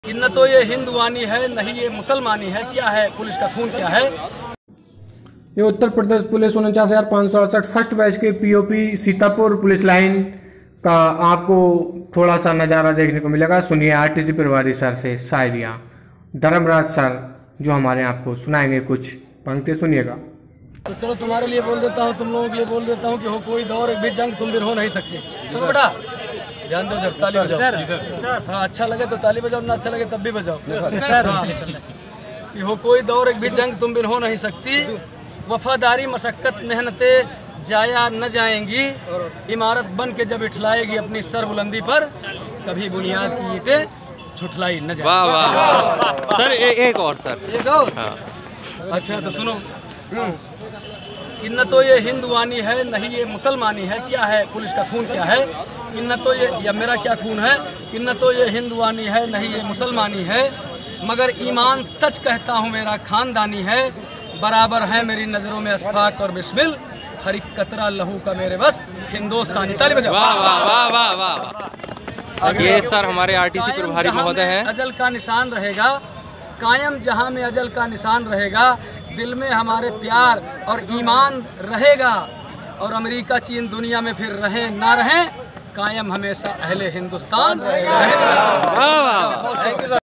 कि न तो ये हिंदुवानी है न ही ये मुसलमानी है। क्या है पुलिस का खून क्या है? ये Uttar Pradesh police 49,568 first batch के पीओपी सीतापुर पुलिस लाइन का आपको थोड़ा सा नज़ारा देखने को मिलेगा। सुनिए आरटीसी प्रभारी सर से शायरियाँ। धर्मराज सर जो हमारे आपको सुनाएंगे कुछ पंक्ति, सुनिएगा। तो चलो तुम्हारे लिए बोल देता हूँ, तुम लोगों के लिए बोल देता हूँ कि हो कोई दौर एक भी जंग तुम बिन हो नहीं सकते। सुनो बेटा, ध्यान दो, उधर ताली बजाओ। हाँ, अच्छा लगे तो ताली बजाओ, ना अच्छा लगे तब भी बजाओ। हाँ, कि हो कोई दौर एक भी जंग तुम बिन हो नहीं सकती। वफादारी मशक्कत मेहनते जाया न जाएंगी। इमारत बन के जब इठलाएगी अपनी सर बुलंदी पर, कभी बुनियाद की ईंटें झुठलाई न जाएंगी। वाह वाह सर, एक और सर, एक और। हाँ। अच्छा तो सुनो, कि न तो ये हिंदुवानी है न ही ये मुसलमानी है। क्या है पुलिस का खून क्या है? कि न तो ये, या मेरा क्या खून है, कि न तो ये हिंदुवानी है न ही ये मुसलमानी है, मगर ईमान सच कहता हूँ मेरा खानदानी है। बराबर है मेरी नज़रों में अशफाक और बिस्मिल, हर एक कतरा लहू का मेरे बस हिंदुस्तानी। ताली बजाओ। वाह वाह वाह वाह वाह। ये सर हमारे आरटीसी प्रभारी महोदय हैं। अजल का निशान रहेगा कायम, जहां में अजल का निशान रहेगा, दिल में हमारे प्यार और ईमान रहेगा। और अमेरिका चीन दुनिया में फिर रहे ना रहे, कायम हमेशा अहले हिंदुस्तान रहेगा।